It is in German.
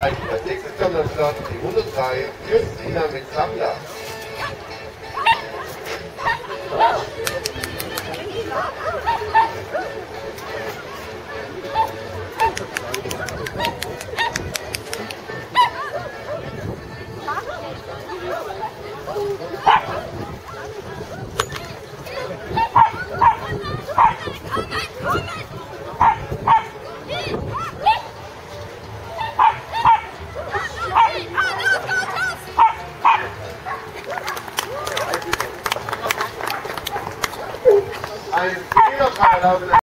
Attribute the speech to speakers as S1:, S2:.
S1: Als nächstes kommt am Start die 103 für Sina mit Zambia. Ein Fehler